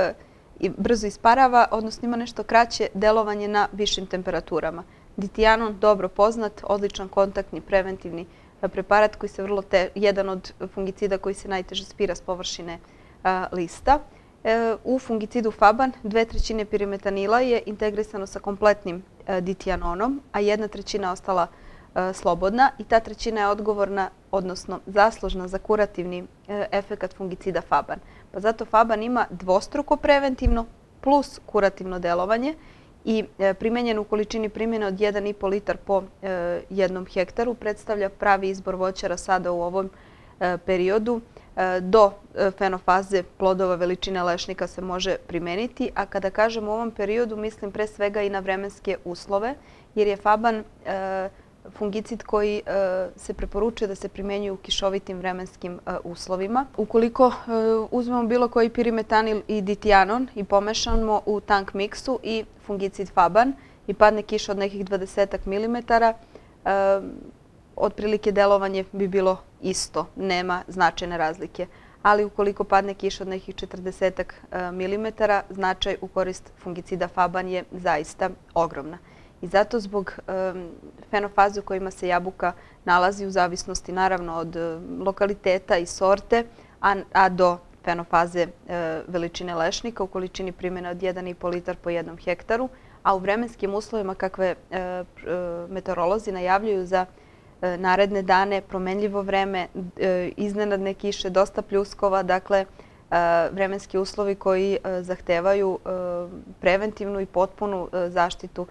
i brzo isparava, odnosno ima nešto kraće delovanje na višim temperaturama. Ditianon, dobro poznat, odličan kontaktni preventivni preparat koji se vrlo te, jedan od fungicida koji se najteže spira s površine lista. U fungicidu Faban dve trećine pirimetanila je integrisano sa kompletnim ditianonom, a jedna trećina ostala slobodna i ta trećina je odgovorna, odnosno zaslužna za kurativni efekat fungicida Faban. Pa zato Faban ima dvostruko preventivno plus kurativno delovanje i primenjen u količini primjene od jedan i po litar po jednom hektaru predstavlja pravi izbor voćara sada u ovom periodu. Do fenofaze plodova veličine lešnika se može primeniti, a kada kažem u ovom periodu mislim pre svega i na vremenske uslove, jer je Faban fungicid koji se preporučuje da se primenjuje u kišovitim vremenskim uslovima. Ukoliko uzmemo bilo koji pirimetanil i ditianon i pomešamo u tank miksu i fungicid Faban i padne kiša od nekih dvadesetak milimetara, otprilike delovanje bi bilo isto, nema značajne razlike. ali ukoliko padne kiša od nekih četrdesetak milimetara, značaj u korist fungicida Faban je zaista ogromna. I zato zbog fenofaze u kojima se jabuka nalazi u zavisnosti naravno od lokaliteta i sorte, a do fenofaze veličine lešnika u količini primjene od jedan i po litar po jednom hektaru, a u vremenskim uslovima kakve meteorolozi najavljuju za naredne dane, promenljivo vreme, iznenadne kiše, dosta pljuskova, dakle vremenski uslovi koji zahtevaju preventivnu i potpunu zaštitu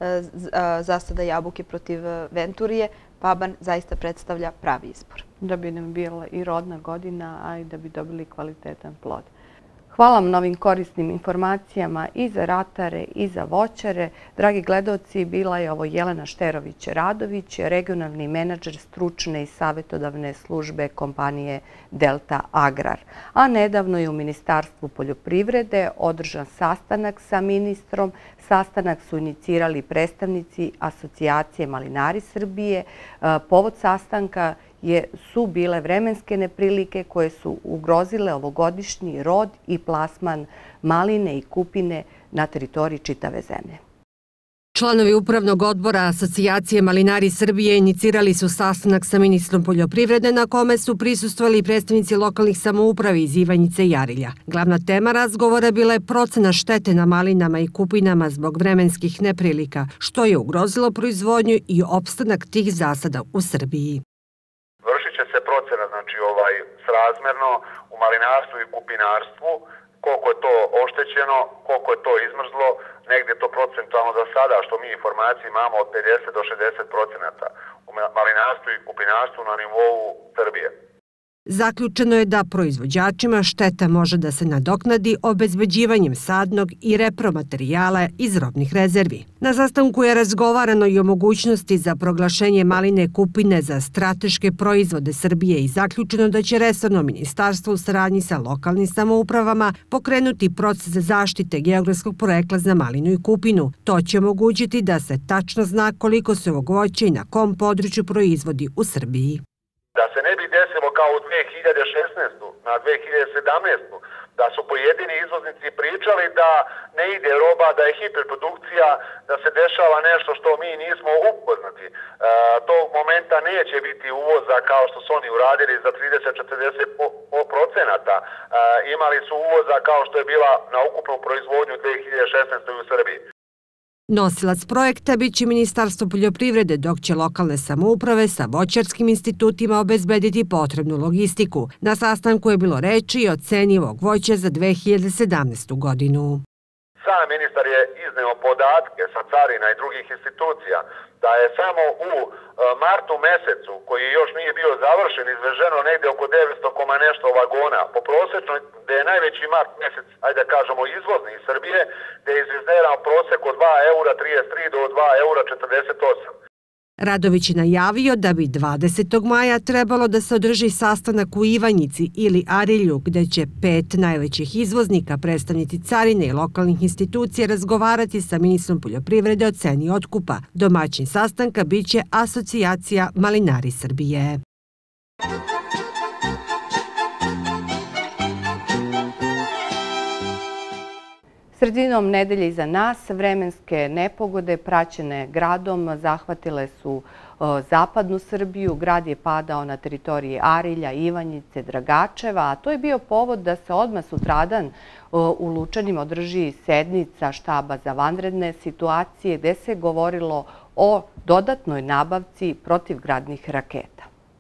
zasada jabuke protiv venturije, Faban zaista predstavlja pravi izbor. Da bi nam bila i rodna godina, a i da bi dobili kvalitetan plod. Hvala vam na ovim korisnim informacijama i za ratare i za voćare. Dragi gledaoci, bila je ovo Jelena Šterović-Radović, regionalni menadžer stručne i savjetodavne službe kompanije Delta Agrar. A nedavno je u Ministarstvu poljoprivrede održan sastanak sa ministrom. Sastanak su inicirali predstavnici Asocijacije malinari Srbije. Povod sastanka su bile vremenske neprilike koje su ugrozile ovogodišnji rod i plasman maline i kupine na teritoriji čitave zemlje. Članovi Upravnog odbora Asocijacije malinari Srbije inicirali su sastanak sa ministrom poljoprivrede na kome su prisustvovali predstavnici lokalnih samouprava iz Ivanjice i Arilja. Glavna tema razgovora bila je procena štete na malinama i kupinama zbog vremenskih neprilika, što je ugrozilo proizvodnju i opstanak tih zasada u Srbiji. Procena, znači ovaj, srazmerno u malinarstvu i kupinarstvu, koliko je to oštećeno, koliko je to izmrzlo, negdje je to procentualno za sada, što mi informacije imamo od pedeset do šezdeset procenata u malinarstvu i kupinarstvu na nivou Srbije. Zaključeno je da proizvođačima šteta može da se nadoknadi obezbeđivanjem sadnog i repromaterijala iz robnih rezervi. Na sastanku je razgovarano i o mogućnosti za proglašenje maline kupine za strateške proizvode Srbije i zaključeno da će resorno ministarstvo u saradnji sa lokalnim samoupravama pokrenuti proces zaštite geografskog porekla za malinu i kupinu. To će omogućiti da se tačno zna koliko se ovog voća i na kom području proizvodi u Srbiji. Da se ne bi desilo kao u dve hiljade šesnaestoj. na dve hiljade sedamnaestu. da su pojedini izvoznici pričali da ne ide roba, da je hiperprodukcija, da se dešava nešto što mi nismo upoznati. E, tog momenta neće biti uvoza kao što su oni uradili za trideset do četrdeset procenata. E, imali su uvoza kao što je bila na ukupnu proizvodnju dve hiljade šesnaeste. u Srbiji. Nosilac projekta biće Ministarstvo poljoprivrede, dok će lokalne samouprave sa voćarskim institutima obezbediti potrebnu logistiku. Na sastanku je bilo reči i o ceni ovog voća za dve hiljade sedamnaestu. godinu. Sam ministar je izneo podatke sa carina i drugih institucija da je samo u martu mesecu, koji još nije bio završen, izveženo negde oko devetsto nešto vagona. Po prosječno, da je najveći mart mesec, ajde da kažemo, izvozni iz Srbije, da je izveznerao prosjek od dva eura trideset tri do dva eura četrdeset osam. Radović je najavio da bi dvadesetog maja trebalo da se održi sastanak u Ivanjici ili Arilju, gde će pet najvećih izvoznika, predstavnici carine i lokalnih institucija razgovarati sa ministrom poljoprivrede o ceni otkupa. Domaćin sastanka biće Asocijacija malinari Srbije. Sredinom nedelje iza nas vremenske nepogode praćene gradom zahvatile su zapadnu Srbiju. Grad je padao na teritoriji Arilja, Ivanjice, Dragačeva, a to je bio povod da se odmah sutradan u Lučanima održi sednica štaba za vanredne situacije gde se govorilo o dodatnoj nabavci protivgradnih raketa.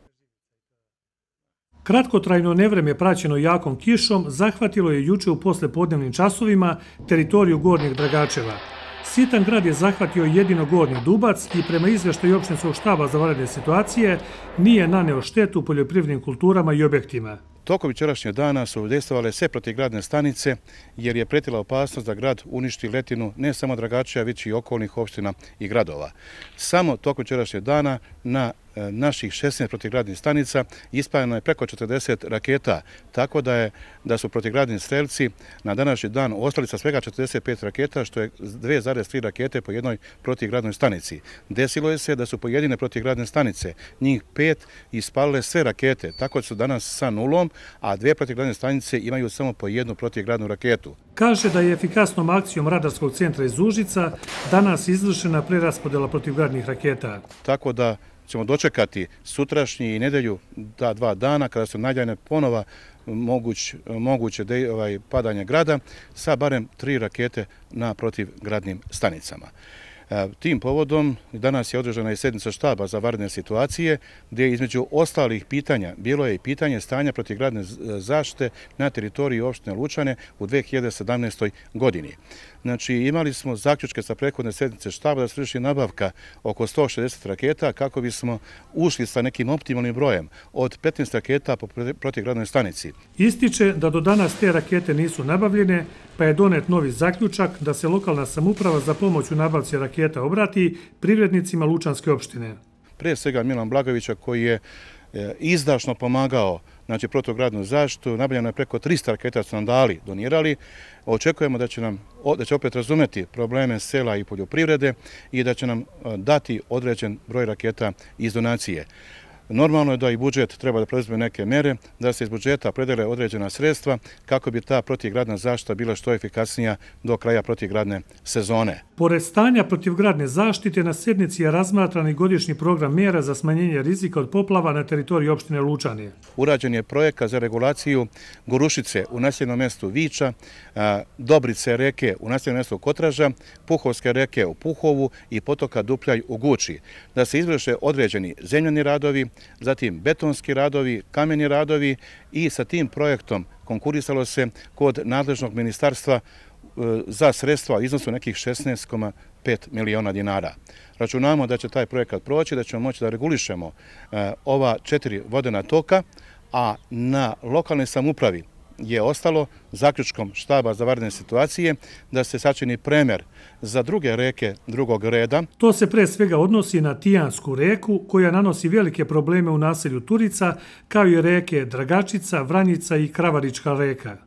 Kratkotrajno nevreme praćeno jakom kišom zahvatilo je juče u poslepodnevnim časovima teritoriju Gornjeg Dragačeva. Sitan grad je zahvatio jedino Gornji Dubac i prema izveštaju opštinskog štaba za vanredne situacije nije naneo štetu poljoprivrednim kulturama i objektima. Tokom jučerašnjeg dana su dejstvovale sve protivgradne stanice jer je pretila opasnost da grad uništi letinu ne samo Dragačeva, već i okolnih opština i gradova. Samo tokom jučerašnjeg dana na naših šesnaest protivgradnih stanica ispaljeno je preko četrdeset raketa, tako da, je, da su protivgradni strelci na današnji dan ostali sa svega četrdeset pet raketa, što je dve zarez tri rakete po jednoj protivgradnoj stanici. Desilo je se da su pojedine protivgradne stanice, njih pet, ispalile sve rakete, tako da su danas sa nulom, a dve protivgradne stanice imaju samo po jednu protivgradnu raketu. Kaže da je efikasnom akcijom Radarskog centra iz Užica danas izvršena preraspodela protivgradnih raketa. Tako da ćemo dočekati sutrašnji i nedelju, ta dva dana, kada su najavljene ponova moguć, moguće de, ovaj, padanje grada, sa barem tri rakete na protivgradnim stanicama. Tim povodom danas je održana i sednica štaba za vanredne situacije, gdje između ostalih pitanja bilo je i pitanje stanja protivgradne zaštite na teritoriji opštine Lučane u dve hiljade sedamnaestoj. godini. Znači, imali smo zaključke sa prethodne sednice štaba da se vrši nabavka oko sto šezdeset raketa kako bismo ušli sa nekim optimalnim brojem od petnaest raketa po protivgradnoj stanici. Ističe da do danas te rakete nisu nabavljene, pa je donet novi zaključak da se lokalna samouprava za pomoć u nabavci raketa obrati privrednicima Lučanske opštine. Pre svega Milan Blagovića, koji je izdašno pomagao, znači, protivgradnu zaštitu, nabavljeno je preko trista raketa, su nam dali, donirali. Očekujemo da će nam, da će opet razumeti probleme sela i poljoprivrede i da će nam dati određen broj raketa iz donacije. Normalno je da i budžet treba da preuzme neke mere, da se iz budžeta predele određena sredstva kako bi ta protivgradna zaštita bila što efikasnija do kraja protivgradne sezone. Pored stanja protivgradne zaštite, na sednici je razmatran i godišnji program mjera za smanjenje rizika od poplava na teritoriji opštine Lučane. Urađen je projekat za regulaciju Gorušice u naseljenom mjestu Viča, Dobrice reke u naseljenom mjestu Kotraža, Puhovske reke u Puhovu i potoka Dupljaj u Guči, da se izvrše određeni zemljani radovi, zatim betonski radovi, kameni radovi, i sa tim projektom konkurisalo se kod nadležnog ministarstva za sredstva u iznosu nekih šesnaest zarez pet miliona dinara. Računamo da će taj projekat proći, da ćemo moći da regulišemo ova četiri vodena toka, a na lokalnoj samoupravi je ostalo zaključkom štaba za vanredne situacije da se sačini premer za druge reke drugog reda. To se pre svega odnosi na Tijansku reku, koja nanosi velike probleme u naselju Turica, kao i reke Dragačica, Vranjica i Kravarička reka.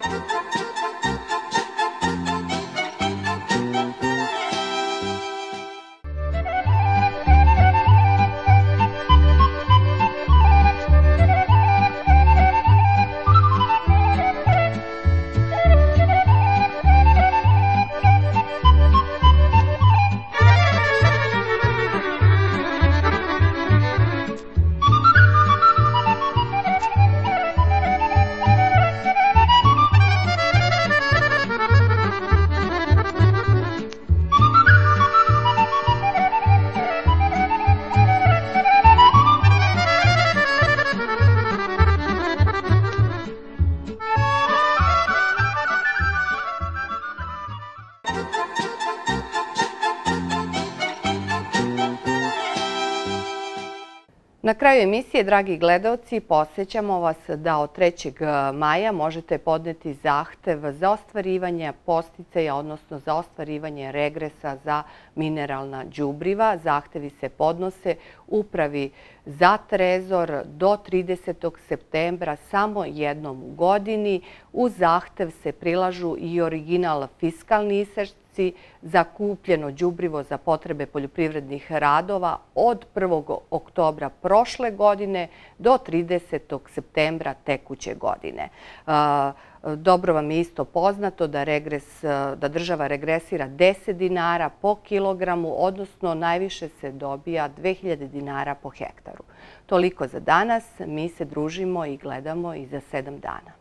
Na kraju emisije, dragi gledaoci, podsjećamo vas da od trećeg maja možete podneti zahtev za ostvarivanje podsticaja, odnosno za ostvarivanje regresa za mineralna đubriva. Zahtevi se podnose Upravi za trezor do tridesetog septembra samo jednom u godini. Uz zahtev se prilažu i original fiskalni isečci za kupljeno đubrivo za potrebe poljoprivrednih radova od prvog oktobra prošle godine do tridesetog septembra tekuće godine. Dobro vam je isto poznato da, regres, da država regresira deset dinara po kilogramu, odnosno najviše se dobija dve hiljade dinara po hektaru. Toliko za danas. Mi se družimo i gledamo i za sedam dana.